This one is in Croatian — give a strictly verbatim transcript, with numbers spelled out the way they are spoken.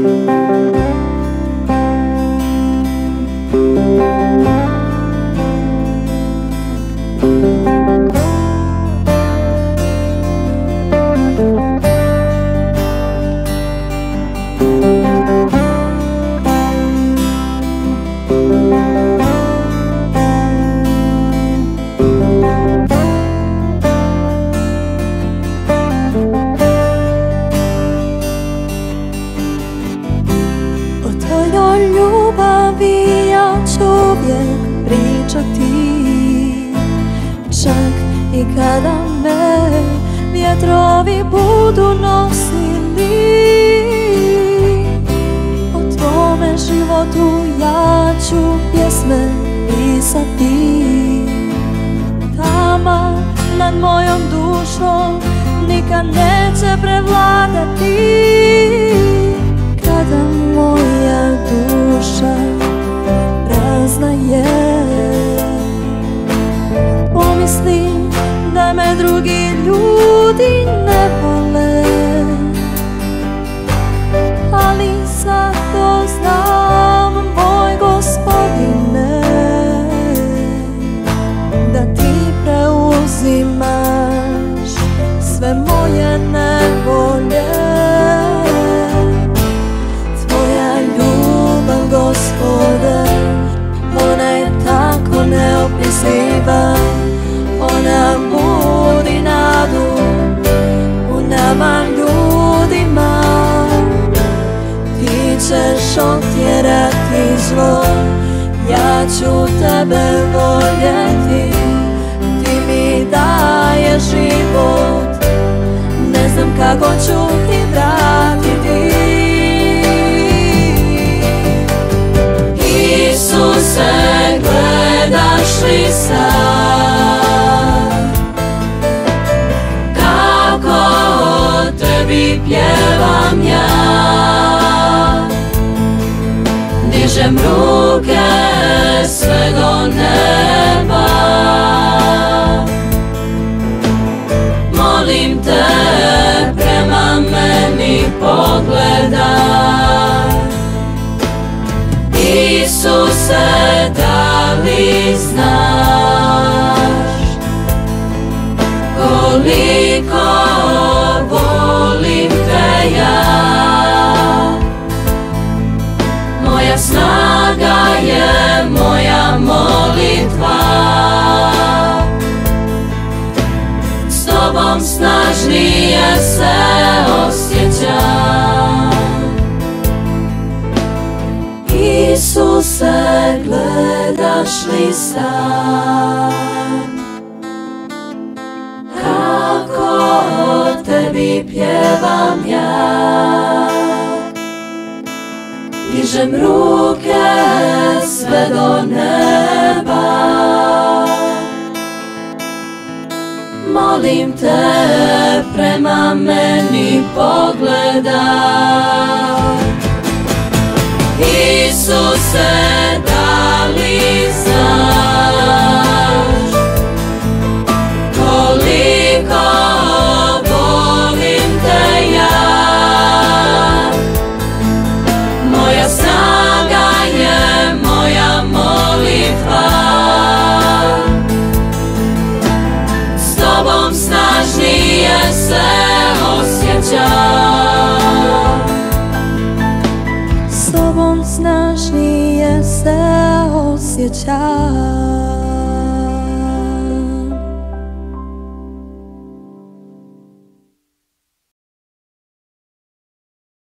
Čak i kada me vjetrovi budu nosili, o tvome životu ja ću pjesme pisati. Tama nad mojom dušom nikad neće prevladati. Kada moja duša prazna je, pomislim da me drugi ljudi ne vole, ali zato znam, moj Gospodine, da ti preuzimaš sve moje nevolje. Tvoja ljubav, Gospode, ona je tako neopisiva. Ona budi nadu u nama ljudima. Ti ćeš otjerati zlo, ja ću tebe voljeti. Ti mi daješ život, ne znam kako ću ti vratiti. Isuse, gledaš li sad kako tebi pjevam ja? Dižem ruke sve do neba, molim te, prema meni pogledaj. Isuse, da li znaš koliko volim te ja? Moja snaga je moja molitva, s tobom snažnije se osjećam. Isuse, gledaš li sad kako tebi pjevam ja? Dižem ruke sve do neba, molim te, prema meni pogledaj. Isuse, da li znaš koliko volim te ja? Moja snaga je moja molitva, s tobom snažnije se osjećam. S tobom snažnije se osjećam.